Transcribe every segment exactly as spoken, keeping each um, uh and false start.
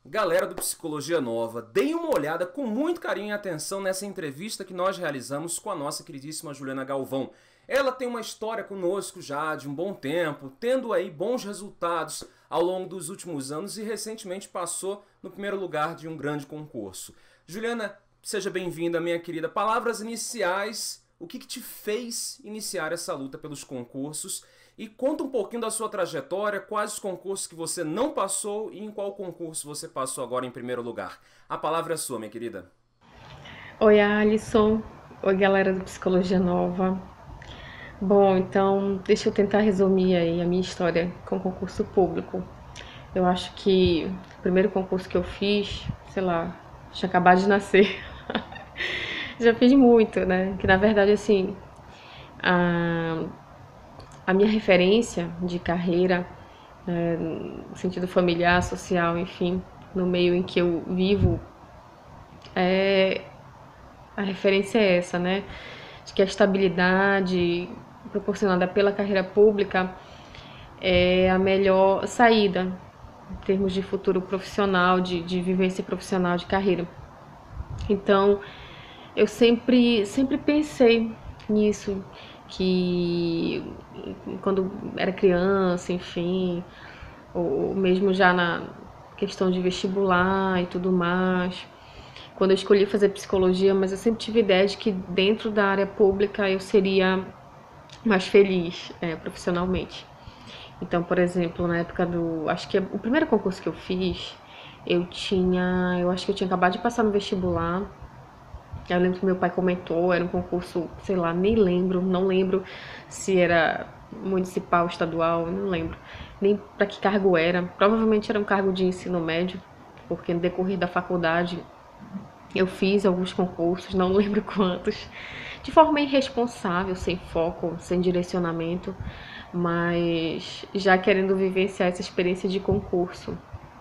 Galera do Psicologia Nova, deem uma olhada com muito carinho e atenção nessa entrevista que nós realizamos com a nossa queridíssima Juliana Galvão. Ela tem uma história conosco já de um bom tempo, tendo aí bons resultados ao longo dos últimos anos e recentemente passou no primeiro lugar de um grande concurso. Juliana, seja bem-vinda, minha querida. Palavras iniciais, o que, que te fez iniciar essa luta pelos concursos? E conta um pouquinho da sua trajetória, quais os concursos que você não passou e em qual concurso você passou agora em primeiro lugar. A palavra é sua, minha querida. Oi, Alisson. Oi, galera do Psicologia Nova. Bom, então, deixa eu tentar resumir aí a minha história com concurso público. Eu acho que o primeiro concurso que eu fiz, sei lá, tinha acabado de nascer. Já fiz muito, né? Que na verdade, assim, a, a minha referência de carreira, é, no sentido familiar, social, enfim, no meio em que eu vivo, é a referência é essa, né? De que a estabilidade proporcionada pela carreira pública é a melhor saída em termos de futuro profissional, de, de vivência profissional, de carreira. Então, eu sempre, sempre pensei nisso, que quando era criança, enfim, ou mesmo já na questão de vestibular e tudo mais, quando eu escolhi fazer psicologia, mas eu sempre tive a ideia de que dentro da área pública eu seria mais feliz é, profissionalmente. Então, por exemplo, na época do, acho que o primeiro concurso que eu fiz, eu tinha, eu acho que eu tinha acabado de passar no vestibular. Eu lembro que meu pai comentou, era um concurso, sei lá, nem lembro, não lembro se era municipal, estadual, não lembro nem para que cargo era. Provavelmente era um cargo de ensino médio, porque no decorrer da faculdade eu fiz alguns concursos, não lembro quantos, de forma irresponsável, sem foco, sem direcionamento, mas já querendo vivenciar essa experiência de concurso.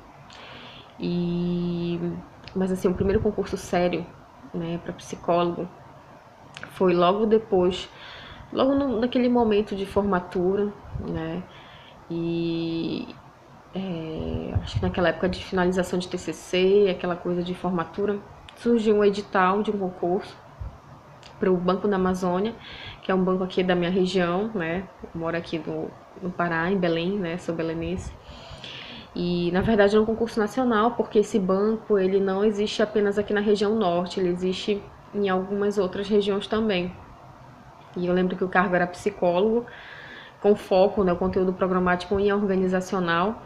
E mas assim, o primeiro concurso sério, né, para psicólogo foi logo depois, logo no, naquele momento de formatura, né? E é, acho que naquela época de finalização de T C C, aquela coisa de formatura, surgiu um edital de um concurso para o Banco da Amazônia, que é um banco aqui da minha região, né? Eu moro aqui no, no Pará, em Belém, né? Sou belenense. E na verdade é um concurso nacional, porque esse banco ele não existe apenas aqui na região norte, ele existe em algumas outras regiões também. E eu lembro que o cargo era psicólogo, com foco no, né, conteúdo programático e organizacional,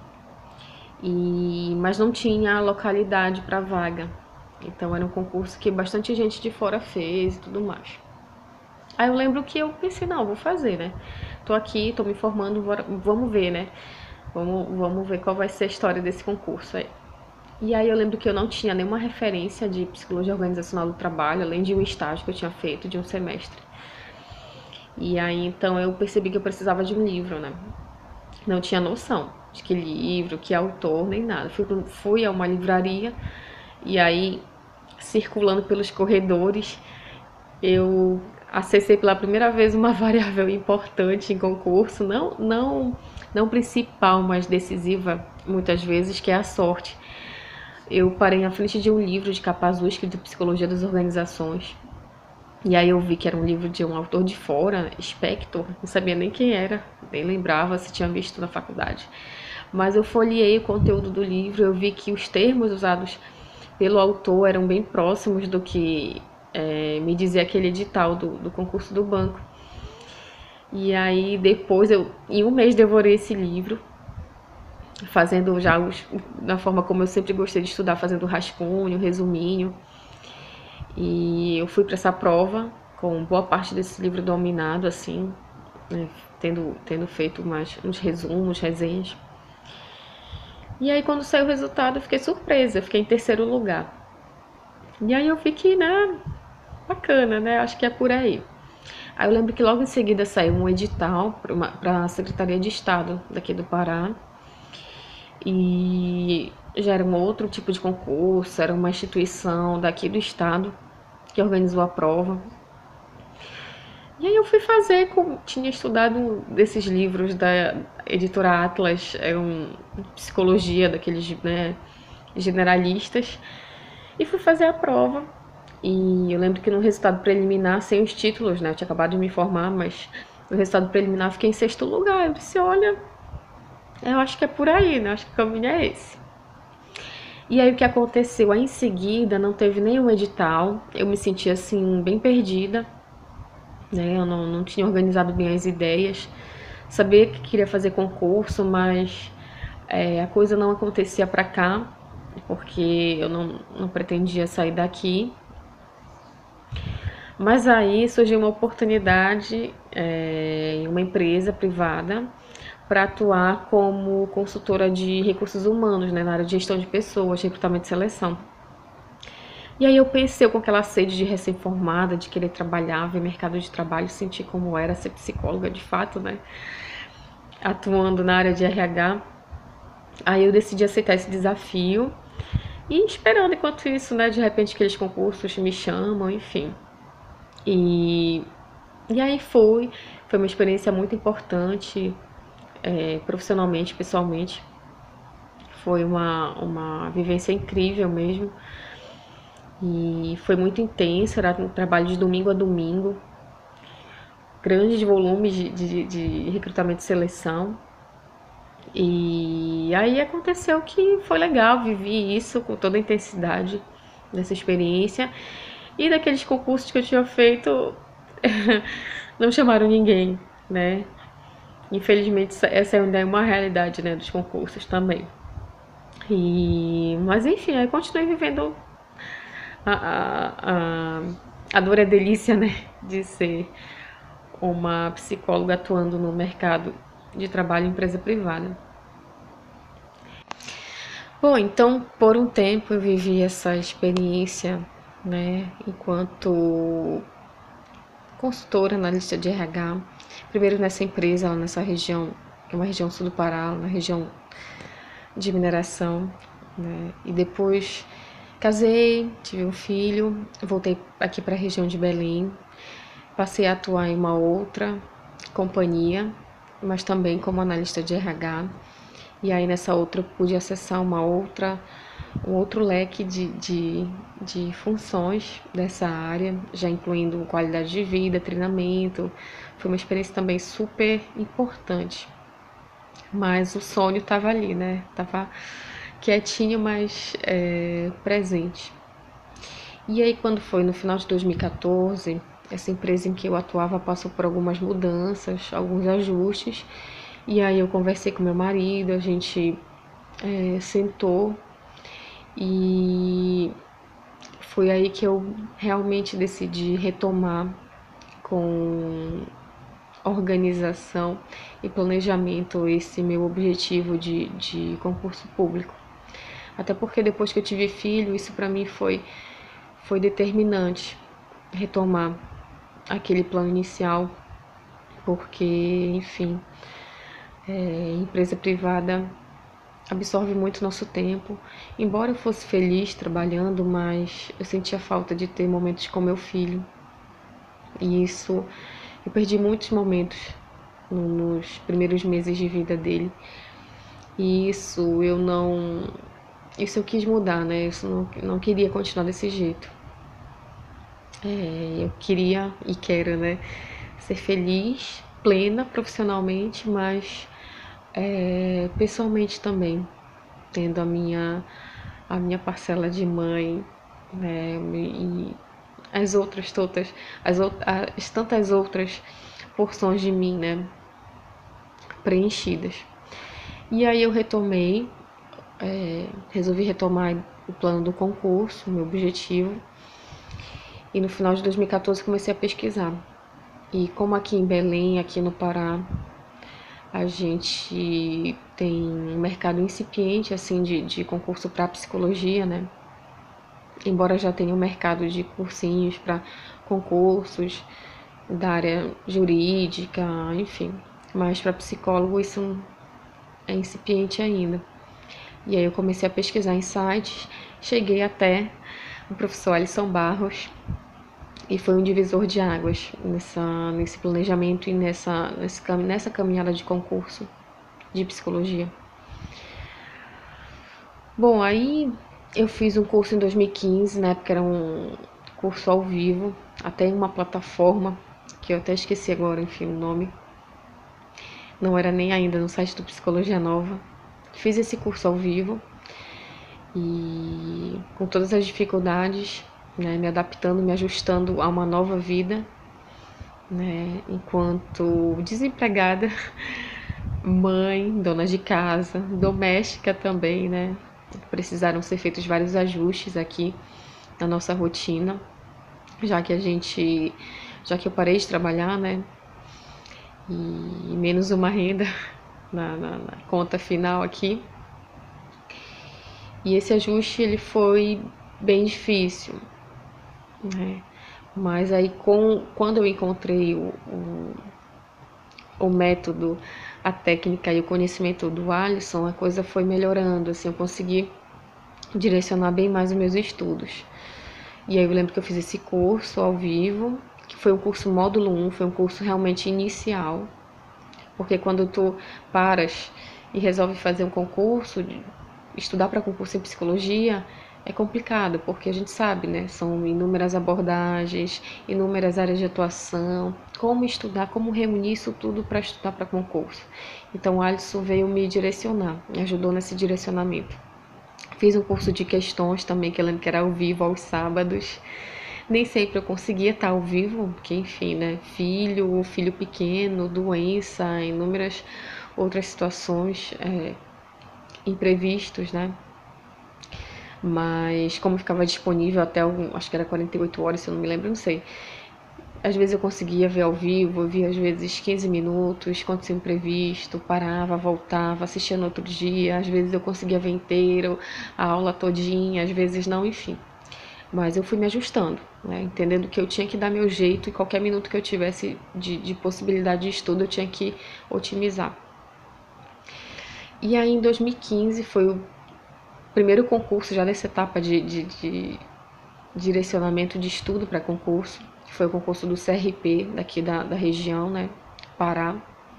e mas não tinha localidade para vaga. Então era um concurso que bastante gente de fora fez e tudo mais. Aí eu lembro que eu pensei, não, vou fazer, né? Tô aqui, tô me formando, vamos ver, né? Vamos, vamos ver qual vai ser a história desse concurso aí. E aí eu lembro que eu não tinha nenhuma referência de psicologia organizacional do trabalho, além de um estágio que eu tinha feito de um semestre. E aí então eu percebi que eu precisava de um livro, né? Não tinha noção de que livro, que autor, nem nada. Fui, fui a uma livraria e aí, circulando pelos corredores, eu acessei pela primeira vez uma variável importante em concurso, não, não, não principal, mas decisiva muitas vezes, que é a sorte. Eu parei na frente de um livro de capa azul escrito Psicologia das Organizações. E aí eu vi que era um livro de um autor de fora, Spector, não sabia nem quem era, nem lembrava se tinha visto na faculdade. Mas eu folheei o conteúdo do livro, eu vi que os termos usados pelo autor eram bem próximos do que é, me dizia aquele edital do, do concurso do banco. E aí depois, eu, em um mês, devorei esse livro, fazendo já os, da forma como eu sempre gostei de estudar, fazendo rascunho, resuminho. E eu fui para essa prova com boa parte desse livro dominado, assim, né, tendo, tendo feito umas, uns resumos, resenhas. E aí quando saiu o resultado eu fiquei surpresa, eu fiquei em terceiro lugar. E aí eu vi que, né, bacana, né, acho que é por aí. Aí eu lembro que logo em seguida saiu um edital para a Secretaria de Estado daqui do Pará. E já era um outro tipo de concurso, era uma instituição daqui do estado que organizou a prova. E aí eu fui fazer, com, tinha estudado desses livros da editora Atlas, é um psicologia daqueles, né, generalistas, e fui fazer a prova. E eu lembro que no resultado preliminar, sem os títulos, né, eu tinha acabado de me formar, mas no resultado preliminar eu fiquei em sexto lugar. Eu disse, olha, eu acho que é por aí, né, eu acho que o caminho é esse. E aí o que aconteceu? Aí em seguida não teve nenhum edital, eu me senti assim, bem perdida, né, eu não, não tinha organizado bem as ideias, sabia que queria fazer concurso, mas é, a coisa não acontecia pra cá, porque eu não, não pretendia sair daqui. Mas aí surgiu uma oportunidade é, em uma empresa privada para atuar como consultora de recursos humanos, né, na área de gestão de pessoas, recrutamento e seleção. E aí eu pensei com aquela sede de recém-formada, de querer trabalhar, ver mercado de trabalho, sentir como era ser psicóloga de fato, né, atuando na área de R H. Aí eu decidi aceitar esse desafio e esperando enquanto isso, né, de repente aqueles concursos me chamam, enfim. E, e aí foi, foi uma experiência muito importante, é, profissionalmente, pessoalmente. Foi uma, uma vivência incrível mesmo. E foi muito intenso, era um trabalho de domingo a domingo. Grandes volumes de, de, de recrutamento e seleção. E aí aconteceu que foi legal, vivi isso com toda a intensidade dessa experiência. E daqueles concursos que eu tinha feito, não chamaram ninguém, né? Infelizmente, essa ainda é uma realidade, né, dos concursos também. E, mas enfim, aí continuei vivendo a, a, a, a dor e delícia, né, de ser uma psicóloga atuando no mercado de trabalho em empresa privada. Bom, então, por um tempo eu vivi essa experiência, né, enquanto consultora, analista de R H, primeiro nessa empresa, lá nessa região, que é uma região sul do Pará, uma região de mineração, né, e depois casei, tive um filho, voltei aqui para a região de Belém, passei a atuar em uma outra companhia, mas também como analista de R H, e aí nessa outra eu pude acessar uma outra um outro leque de, de, de funções dessa área, já incluindo qualidade de vida, treinamento. Foi uma experiência também super importante. Mas o sonho estava ali, né? Tava quietinho, mas é, presente. E aí, quando foi no final de dois mil e quatorze, essa empresa em que eu atuava passou por algumas mudanças, alguns ajustes. E aí eu conversei com meu marido, a gente é, sentou. E foi aí que eu realmente decidi retomar com organização e planejamento esse meu objetivo de, de concurso público. Até porque depois que eu tive filho, isso para mim foi, foi determinante, retomar aquele plano inicial, porque, enfim, é, empresa privada absorve muito nosso tempo. Embora eu fosse feliz trabalhando, mas eu sentia falta de ter momentos com meu filho. E isso, eu perdi muitos momentos no, nos primeiros meses de vida dele. E isso eu não... Isso eu quis mudar, né? Isso não, não queria continuar desse jeito. É, eu queria e quero, né? Ser feliz, plena profissionalmente, mas... É, pessoalmente também, tendo a minha, a minha parcela de mãe, né, e as outras todas, as, as tantas outras porções de mim, né, preenchidas. E aí eu retomei, é, resolvi retomar o plano do concurso, meu objetivo, e no final de dois mil e quatorze comecei a pesquisar. E como aqui em Belém, aqui no Pará, a gente tem um mercado incipiente, assim, de, de concurso para psicologia, né? Embora já tenha um mercado de cursinhos para concursos da área jurídica, enfim. Mas para psicólogo isso é incipiente ainda. E aí eu comecei a pesquisar em sites, cheguei até o professor Alisson Barros, e foi um divisor de águas nessa, nesse planejamento e nessa, nessa caminhada de concurso de psicologia. Bom, aí eu fiz um curso em dois mil e quinze, na época era um curso ao vivo, até em uma plataforma, que eu até esqueci agora, enfim, o nome. Não era nem ainda no site do Psicologia Nova. Fiz esse curso ao vivo e com todas as dificuldades, né, me adaptando, me ajustando a uma nova vida, né, enquanto desempregada, mãe, dona de casa, doméstica também, né? Precisaram ser feitos vários ajustes aqui na nossa rotina, já que a gente, já que eu parei de trabalhar, né? E menos uma renda na, na, na conta final aqui. E esse ajuste ele foi bem difícil, né? Mas aí com, quando eu encontrei o, o, o método, a técnica e o conhecimento do Alisson, a coisa foi melhorando, assim, eu consegui direcionar bem mais os meus estudos. E aí eu lembro que eu fiz esse curso ao vivo, que foi um curso módulo um, foi um curso realmente inicial, porque quando tu paras e resolve fazer um concurso, estudar para concurso em psicologia, é complicado, porque a gente sabe, né? São inúmeras abordagens, inúmeras áreas de atuação, como estudar, como reunir isso tudo para estudar para concurso. Então, o Alisson veio me direcionar, me ajudou nesse direcionamento. Fiz um curso de questões também, que eu lembro que era ao vivo, aos sábados. Nem sempre eu conseguia estar ao vivo, porque, enfim, né? Filho, filho pequeno, doença, inúmeras outras situações, é, imprevistos, né? Mas como ficava disponível até, algum, acho que era quarenta e oito horas, se eu não me lembro, não sei. Às vezes eu conseguia ver ao vivo, eu via às vezes quinze minutos, acontecia um imprevisto, parava, voltava, assistia no outro dia. Às vezes eu conseguia ver inteiro, a aula todinha, às vezes não, enfim. Mas eu fui me ajustando, né? Entendendo que eu tinha que dar meu jeito e qualquer minuto que eu tivesse de, de possibilidade de estudo eu tinha que otimizar. E aí em dois mil e quinze foi o primeiro concurso já nessa etapa de, de, de direcionamento de estudo para concurso, que foi o concurso do C R P daqui da, da região, né, Pará.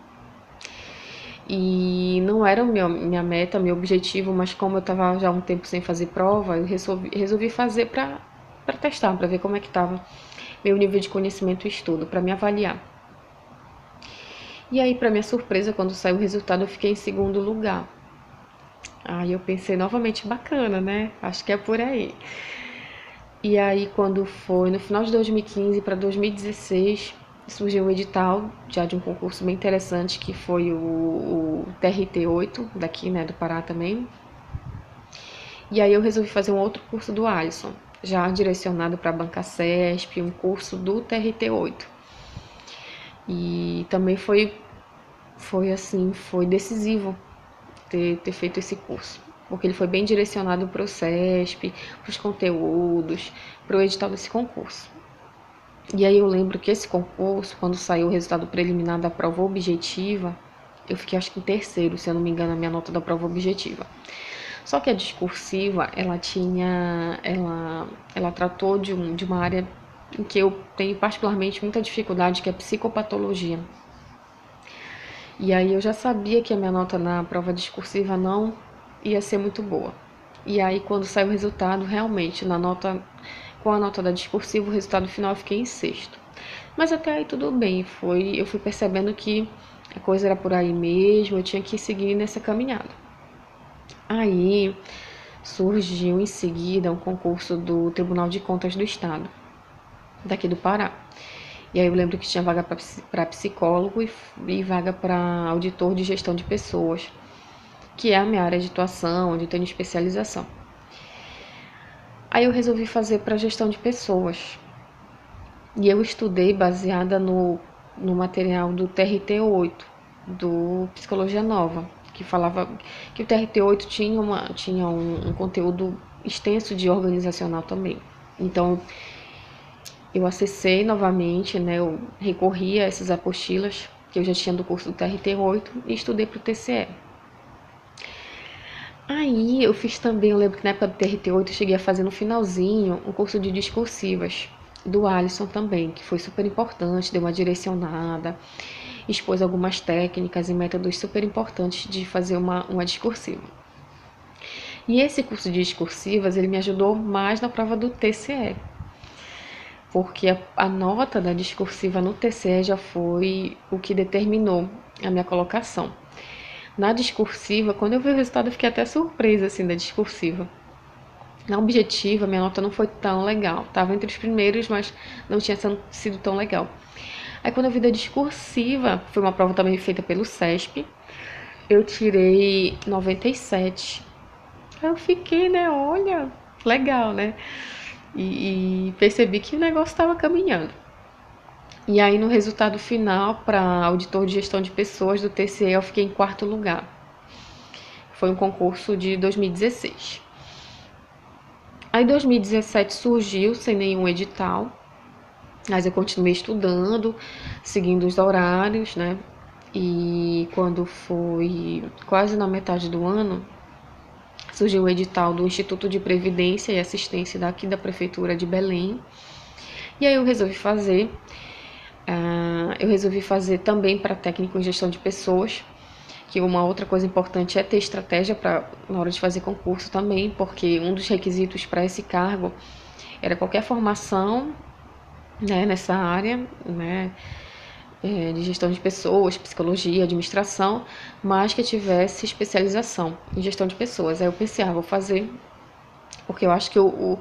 E não era meu, minha meta, meu objetivo, mas como eu estava já há um tempo sem fazer prova, eu resolvi, resolvi fazer para testar, para ver como é que estava meu nível de conhecimento e estudo, para me avaliar. E aí, para minha surpresa, quando saiu o resultado, eu fiquei em segundo lugar. Aí eu pensei novamente, bacana, né? Acho que é por aí. E aí, quando foi no final de dois mil e quinze para dois mil e dezesseis, surgiu um edital já de um concurso bem interessante, que foi o, o T R T oito, daqui, né, do Pará também. E aí eu resolvi fazer um outro curso do Alisson, já direcionado para a Banca CESP, um curso do T R T oito. E também foi, foi assim, foi decisivo ter, ter feito esse curso, porque ele foi bem direcionado para o CESP, para os conteúdos, para o edital desse concurso. E aí eu lembro que esse concurso, quando saiu o resultado preliminar da prova objetiva, eu fiquei acho que em terceiro, se eu não me engano, a minha nota da prova objetiva. Só que a discursiva, ela tinha, ela, ela tratou de, um, de uma área em que eu tenho particularmente muita dificuldade, que é psicopatologia. E aí eu já sabia que a minha nota na prova discursiva não ia ser muito boa. E aí quando saiu o resultado, realmente, na nota, com a nota da discursiva, o resultado final eu fiquei em sexto. Mas até aí tudo bem, foi, eu fui percebendo que a coisa era por aí mesmo, eu tinha que seguir nessa caminhada. Aí surgiu em seguida um concurso do Tribunal de Contas do Estado, daqui do Pará. E aí eu lembro que tinha vaga para psicólogo e, e vaga para auditor de gestão de pessoas, que é a minha área de atuação, onde eu tenho especialização. Aí eu resolvi fazer para gestão de pessoas. E eu estudei baseada no, no material do T R T oito, do Psicologia Nova, que falava que o T R T oito tinha, uma, tinha um, um conteúdo extenso de organizacional também. Então, eu acessei novamente, né, eu recorri a essas apostilas que eu já tinha do curso do T R T oito e estudei para o T C E. Aí eu fiz também, eu lembro que na época do T R T oito eu cheguei a fazer no finalzinho um curso de discursivas do Alisson também, que foi super importante, deu uma direcionada, expôs algumas técnicas e métodos super importantes de fazer uma, uma discursiva. E esse curso de discursivas, ele me ajudou mais na prova do T C E, porque a, a nota da discursiva no T C E já foi o que determinou a minha colocação. Na discursiva, quando eu vi o resultado, eu fiquei até surpresa, assim, da discursiva. Na objetiva, minha nota não foi tão legal. Estava entre os primeiros, mas não tinha sido tão legal. Aí, quando eu vi da discursiva, foi uma prova também feita pelo SESP, eu tirei noventa e sete. Aí eu fiquei, né, olha, legal, né? E, e percebi que o negócio estava caminhando. E aí, no resultado final, para auditor de gestão de pessoas do T C E, eu fiquei em quarto lugar. Foi um concurso de dois mil e dezesseis. Aí, dois mil e dezessete surgiu sem nenhum edital, mas eu continuei estudando, seguindo os horários, né? E quando foi quase na metade do ano, surgiu o edital do Instituto de Previdência e Assistência daqui da Prefeitura de Belém. E aí eu resolvi fazer. Uh, eu resolvi fazer também para técnico em gestão de pessoas, que uma outra coisa importante é ter estratégia pra, na hora de fazer concurso também, porque um dos requisitos para esse cargo era qualquer formação, né, nessa área, né, é, de gestão de pessoas, psicologia, administração, mas que tivesse especialização em gestão de pessoas. Aí eu pensei, ah, vou fazer, porque eu acho que o, o,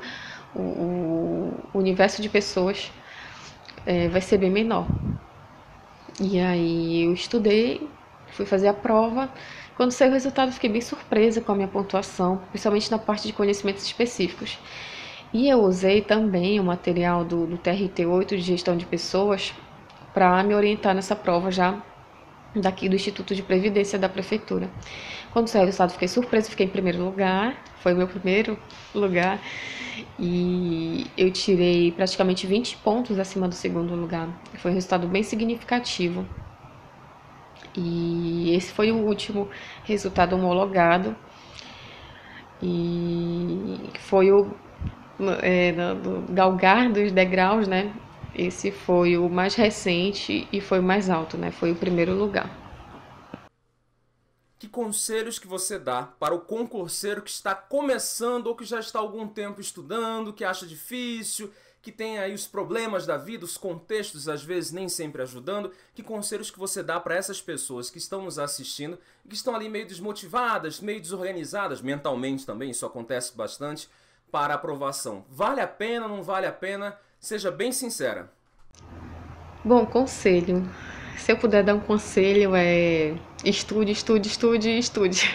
o, o universo de pessoas É, vai ser bem menor. E aí eu estudei, fui fazer a prova. Quando saiu o resultado, fiquei bem surpresa com a minha pontuação, principalmente na parte de conhecimentos específicos. E eu usei também o material do, do T R T oito de gestão de pessoas para me orientar nessa prova já daqui do Instituto de Previdência da Prefeitura. Quando saiu o resultado, fiquei surpresa, fiquei em primeiro lugar, foi o meu primeiro lugar. E eu tirei praticamente vinte pontos acima do segundo lugar. Foi um resultado bem significativo. E esse foi o último resultado homologado. E foi o é, do galgar dos degraus, né? Esse foi o mais recente e foi o mais alto, né? Foi o primeiro lugar. Que conselhos que você dá para o concurseiro que está começando ou que já está há algum tempo estudando, que acha difícil, que tem aí os problemas da vida, os contextos às vezes nem sempre ajudando? Que conselhos que você dá para essas pessoas que estão nos assistindo e que estão ali meio desmotivadas, meio desorganizadas, mentalmente também, isso acontece bastante, para aprovação? Vale a pena, não vale a pena? Seja bem sincera. Bom, conselho. Se eu puder dar um conselho é estude, estude, estude, estude.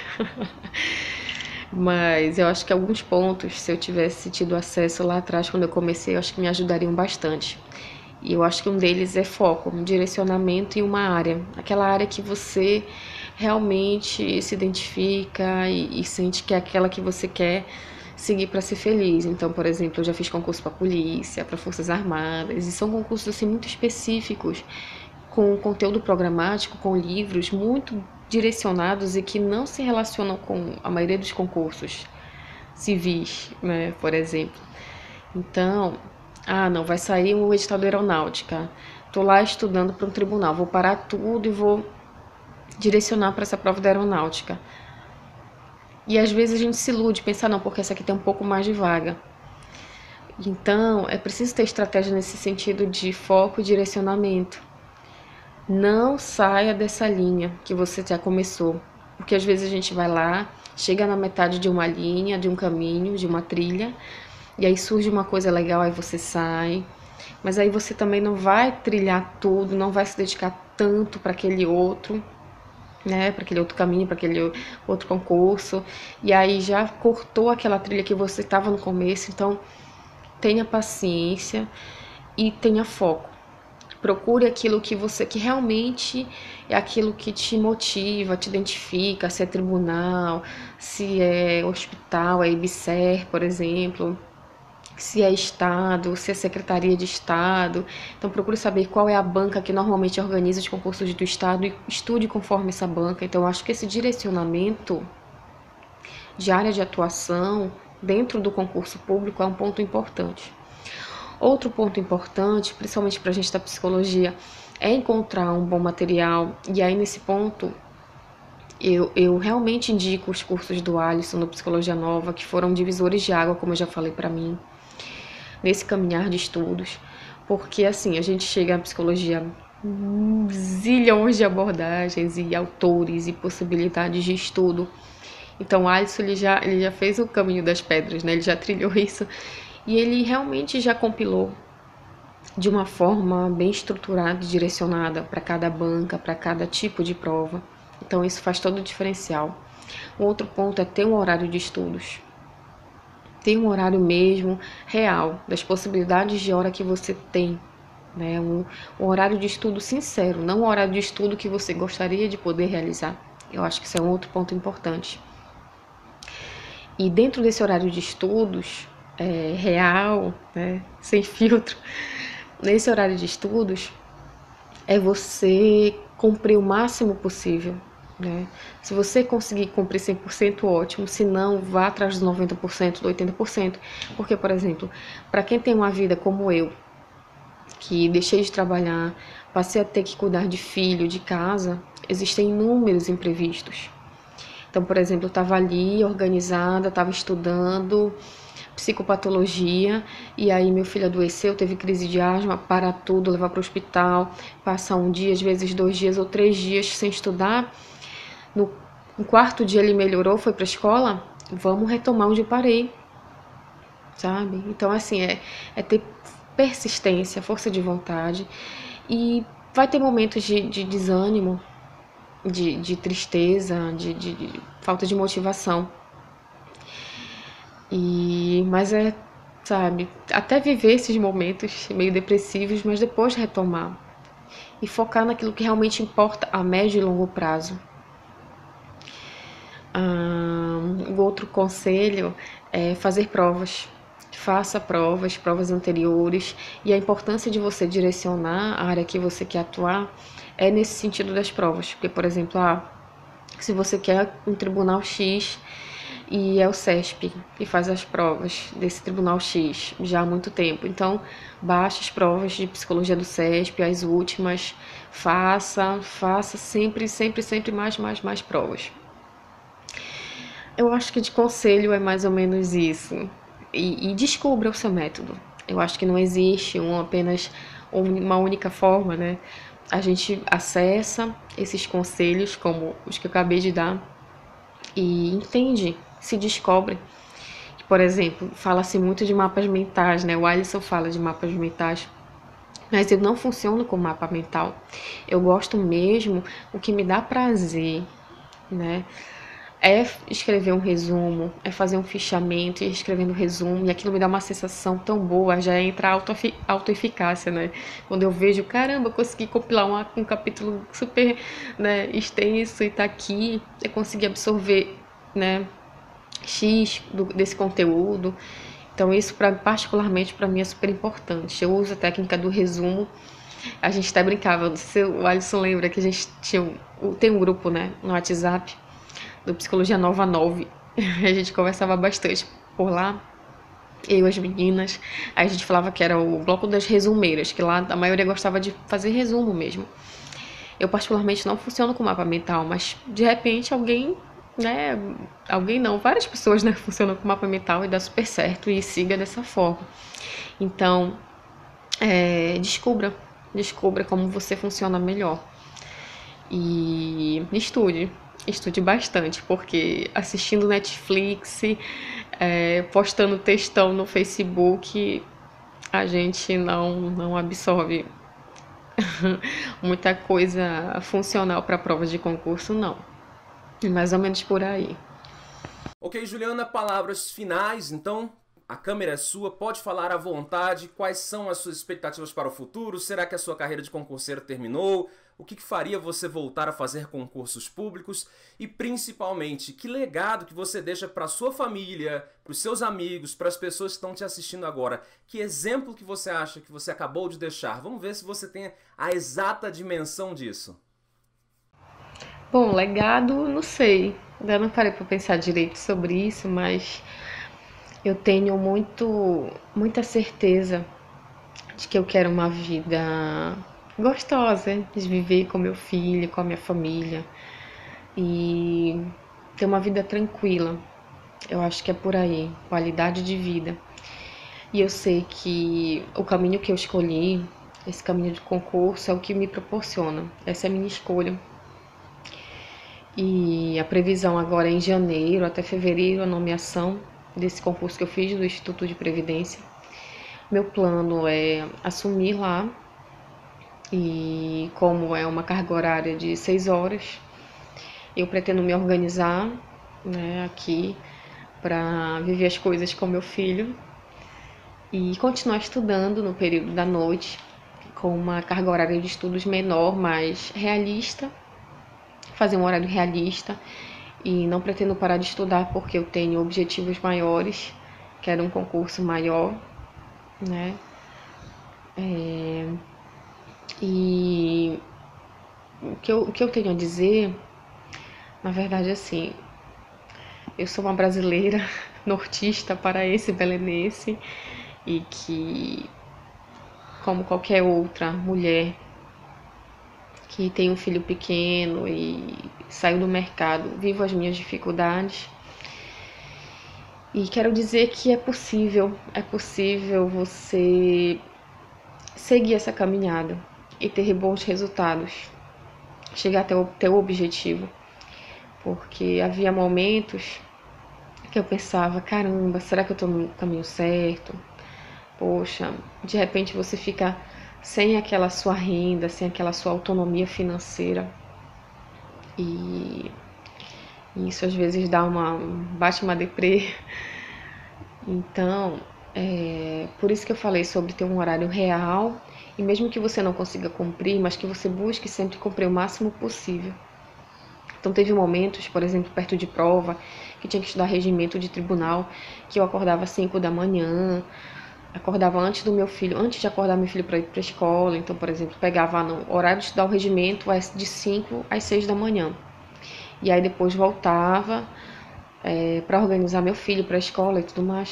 Mas eu acho que alguns pontos, se eu tivesse tido acesso lá atrás, quando eu comecei, eu acho que me ajudariam bastante. E eu acho que um deles é foco, um direcionamento em uma área. Aquela área que você realmente se identifica e, e sente que é aquela que você quer seguir para ser feliz. Então, por exemplo, eu já fiz concurso para polícia, para Forças Armadas, e são concursos assim muito específicos, com conteúdo programático, com livros muito direcionados e que não se relacionam com a maioria dos concursos civis, né, por exemplo. Então, ah, não, vai sair um edital da aeronáutica, tô lá estudando para um tribunal, vou parar tudo e vou direcionar para essa prova da aeronáutica. E às vezes a gente se ilude, pensar, não, porque essa aqui tem um pouco mais de vaga. Então, é preciso ter estratégia nesse sentido de foco e direcionamento. Não saia dessa linha que você já começou, porque às vezes a gente vai lá, chega na metade de uma linha, de um caminho, de uma trilha, e aí surge uma coisa legal, aí você sai, mas aí você também não vai trilhar tudo, não vai se dedicar tanto para aquele outro, né, para aquele outro caminho, para aquele outro concurso, e aí já cortou aquela trilha que você estava no começo. Então tenha paciência e tenha foco. Procure aquilo que você, que realmente é aquilo que te motiva, te identifica, se é tribunal, se é hospital, é IBSER, por exemplo, se é Estado, se é Secretaria de Estado. Então procure saber qual é a banca que normalmente organiza os concursos do Estado e estude conforme essa banca. Então eu acho que esse direcionamento de área de atuação dentro do concurso público é um ponto importante. Outro ponto importante, principalmente para a gente da psicologia, é encontrar um bom material. E aí, nesse ponto, Eu, eu realmente indico os cursos do Alisson no Psicologia Nova, que foram divisores de água, como eu já falei para mim, nesse caminhar de estudos, porque assim, a gente chega na psicologia zilhões de abordagens e autores e possibilidades de estudo. Então, o Alisson ele já, ele já fez o caminho das pedras, né? Ele já trilhou isso e ele realmente já compilou de uma forma bem estruturada e direcionada para cada banca, para cada tipo de prova. Então, isso faz todo o diferencial. Um outro ponto é ter um horário de estudos. Ter um horário mesmo real, das possibilidades de hora que você tem. Né? Um, um horário de estudo sincero, não um horário de estudo que você gostaria de poder realizar. Eu acho que isso é um outro ponto importante. E dentro desse horário de estudos, é, real, né? Sem filtro, nesse horário de estudos, é você cumprir o máximo possível. Né? Se você conseguir cumprir cem por cento, ótimo. Se não, vá atrás dos noventa por cento, do oitenta por cento. Porque, por exemplo, para quem tem uma vida como eu, que deixei de trabalhar, passei a ter que cuidar de filho, de casa, existem inúmeros imprevistos. Então, por exemplo, eu estava ali organizada, estava estudando psicopatologia, e aí meu filho adoeceu, teve crise de asma, parar tudo, levar para o hospital, passar um dia, às vezes dois dias ou três dias sem estudar. No, no quarto dia ele melhorou, foi para a escola, vamos retomar onde eu parei, sabe? Então, assim, é, é ter persistência, força de vontade, e vai ter momentos de, de desânimo, de, de tristeza, de, de, de falta de motivação. E, mas é, sabe, até viver esses momentos meio depressivos, mas depois retomar e focar naquilo que realmente importa a médio e longo prazo. Ah, o outro conselho é fazer provas. Faça provas, provas anteriores, e a importância de você direcionar a área que você quer atuar é nesse sentido das provas. Porque, por exemplo, ah, se você quer um tribunal X e é o SESP e faz as provas desse tribunal X já há muito tempo, então baixe as provas de psicologia do SESP, as últimas, faça, faça sempre, sempre, sempre mais, mais, mais provas. Eu acho que de conselho é mais ou menos isso. E, e descubra o seu método. Eu acho que não existe um, apenas uma única forma, né? A gente acessa esses conselhos, como os que eu acabei de dar, e entende, se descobre. Por exemplo, fala-se muito de mapas mentais, né? O Alisson fala de mapas mentais, mas eu não funciono com mapa mental. Eu gosto mesmo, o que me dá prazer, né? É escrever um resumo, é fazer um fichamento e ir escrevendo um resumo, e aquilo me dá uma sensação tão boa, já entra a autoeficácia, né? Quando eu vejo, caramba, consegui compilar um, um capítulo super, né, extenso e tá aqui, eu consegui absorver, né, X do, desse conteúdo. Então isso, pra, particularmente, para mim é super importante. Eu uso a técnica do resumo. A gente até brincava, não sei se o Alisson lembra que a gente tinha, tem um grupo, né, no WhatsApp, do Psicologia Nova nove, a gente conversava bastante por lá, eu e as meninas, aí a gente falava que era o bloco das resumeiras, que lá a maioria gostava de fazer resumo mesmo. Eu particularmente não funciono com mapa mental, mas de repente alguém, né, alguém não, várias pessoas, né, funcionam com mapa mental e dá super certo, e siga dessa forma. Então, é, descubra, descubra como você funciona melhor e estude. Estude bastante, porque assistindo Netflix, é, postando textão no Facebook, a gente não, não absorve muita coisa funcional para provas de concurso, não. É mais ou menos por aí. Ok, Juliana, palavras finais, então. A câmera é sua, pode falar à vontade. Quais são as suas expectativas para o futuro? Será que a sua carreira de concurseiro terminou? O que faria você voltar a fazer concursos públicos? E principalmente, que legado que você deixa para a sua família, para os seus amigos, para as pessoas que estão te assistindo agora? Que exemplo que você acha que você acabou de deixar? Vamos ver se você tem a exata dimensão disso. Bom, legado, não sei. Ainda não parei para pensar direito sobre isso, mas eu tenho muito, muita certeza de que eu quero uma vida gostosa, de viver com meu filho, com a minha família, e ter uma vida tranquila. Eu acho que é por aí, qualidade de vida. E eu sei que o caminho que eu escolhi, esse caminho de concurso, é o que me proporciona. Essa é a minha escolha. E a previsão agora é em janeiro até fevereiro, a nomeação desse concurso que eu fiz do Instituto de Previdência. Meu plano é assumir lá, e como é uma carga horária de seis horas, eu pretendo me organizar, né, aqui para viver as coisas com meu filho e continuar estudando no período da noite, com uma carga horária de estudos menor, mas realista, fazer um horário realista, e não pretendo parar de estudar porque eu tenho objetivos maiores, quero um concurso maior, né? É... E o que, eu, o que eu tenho a dizer, na verdade, assim, eu sou uma brasileira nortista, paraense, belenense, e que, como qualquer outra mulher que tem um filho pequeno e saiu do mercado, vivo as minhas dificuldades. E quero dizer que é possível, é possível você seguir essa caminhada e ter bons resultados, chegar até o teu objetivo. Porque havia momentos que eu pensava, caramba, será que eu estou no caminho certo? Poxa, de repente você fica sem aquela sua renda, sem aquela sua autonomia financeira. E isso às vezes dá uma, bate uma deprê. Então, é por isso que eu falei sobre ter um horário real, e mesmo que você não consiga cumprir, mas que você busque sempre cumprir o máximo possível. Então teve momentos, por exemplo, perto de prova, que tinha que estudar regimento de tribunal, que eu acordava às cinco da manhã, acordava antes do meu filho, antes de acordar meu filho para ir para a escola. Então, por exemplo, pegava no horário de estudar o regimento de cinco às seis da manhã. E aí depois voltava é, para organizar meu filho para a escola e tudo mais.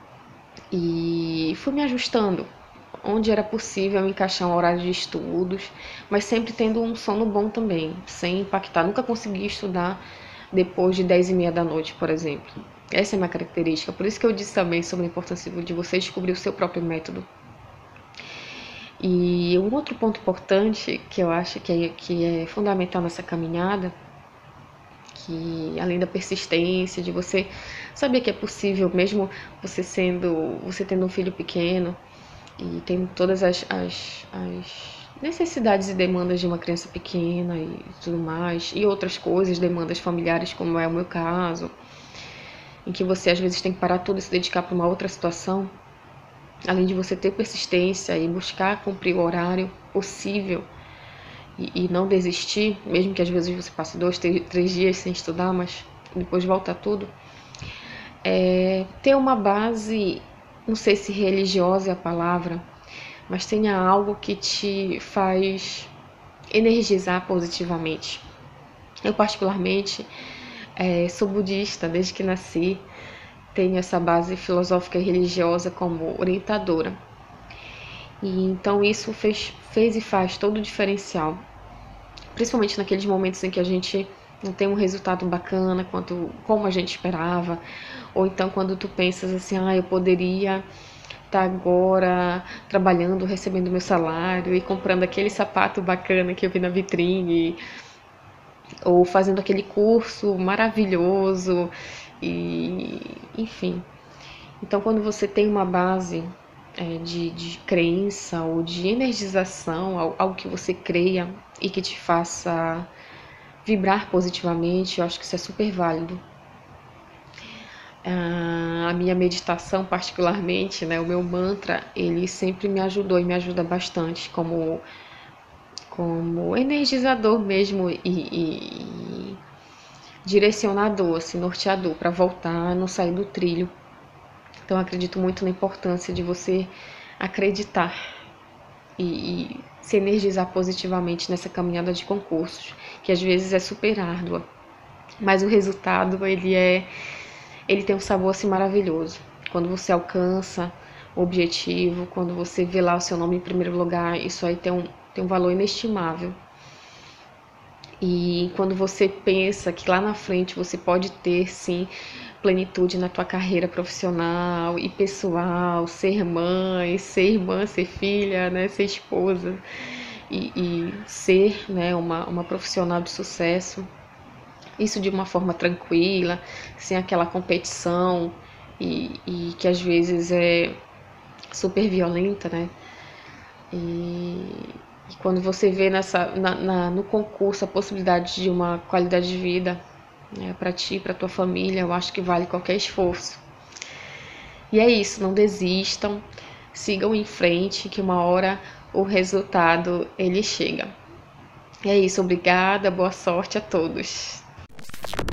E fui me ajustando, onde era possível encaixar um horário de estudos, mas sempre tendo um sono bom também, sem impactar. Nunca consegui estudar depois de dez e meia da noite, por exemplo. Essa é a minha característica. Por isso que eu disse também sobre a importância de você descobrir o seu próprio método. E um outro ponto importante que eu acho que é, que é fundamental nessa caminhada, que além da persistência, de você saber que é possível, mesmo você sendo, você tendo um filho pequeno e tendo todas as, as, as necessidades e demandas de uma criança pequena e tudo mais, e outras coisas, demandas familiares, como é o meu caso, em que você às vezes tem que parar tudo e se dedicar para uma outra situação, além de você ter persistência e buscar cumprir o horário possível e, e não desistir, mesmo que às vezes você passe dois, três dias sem estudar, mas depois volta tudo, é ter uma base, não sei se religiosa é a palavra, mas tenha algo que te faz energizar positivamente. Eu particularmente é, sou budista desde que nasci, tenho essa base filosófica e religiosa como orientadora. E então isso fez, fez e faz todo o diferencial, principalmente naqueles momentos em que a gente não tem um resultado bacana quanto, como a gente esperava, ou então quando tu pensas assim, ah, eu poderia estar agora trabalhando, recebendo meu salário e comprando aquele sapato bacana que eu vi na vitrine, ou fazendo aquele curso maravilhoso, e enfim. Então quando você tem uma base é, de, de crença ou de energização, algo que você creia e que te faça vibrar positivamente, eu acho que isso é super válido. A minha meditação particularmente, né, o meu mantra, ele sempre me ajudou e me ajuda bastante como, como energizador mesmo e, e, e direcionador, assim, norteador, para voltar, não sair do trilho. Então, eu acredito muito na importância de você acreditar e, e se energizar positivamente nessa caminhada de concursos, que às vezes é super árdua, mas o resultado, ele é, ele tem um sabor assim maravilhoso. Quando você alcança o objetivo, quando você vê lá o seu nome em primeiro lugar, isso aí tem um, tem um valor inestimável. E quando você pensa que lá na frente você pode ter, sim, plenitude na tua carreira profissional e pessoal, ser mãe, ser irmã, ser filha, né, ser esposa e, e ser, né, uma, uma profissional de sucesso, isso de uma forma tranquila, sem aquela competição e, e que às vezes é super violenta, né? E, e quando você vê nessa, na, na, no concurso a possibilidade de uma qualidade de vida, né, para ti, para tua família, eu acho que vale qualquer esforço. E é isso, não desistam, sigam em frente, que uma hora o resultado ele chega. E é isso, obrigada, boa sorte a todos.